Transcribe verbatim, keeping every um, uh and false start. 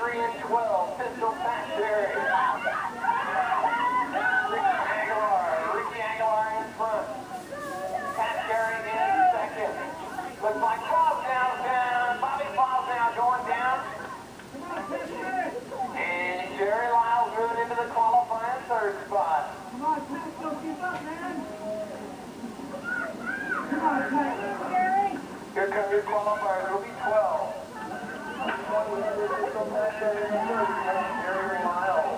three and twelve, pistol back there. Ricky Aguilar, Ricky Aguilar in front. Pat Gary in second. Looks like Paul's down, down. Bobby Paul's now going down. And Jerry Lyle's moving into the qualifying third spot. Come on, Pat, don't keep up, man. Come on, Pat. Jerry. Here come your qualifiers. It'll be twelve. Jerry Lyle.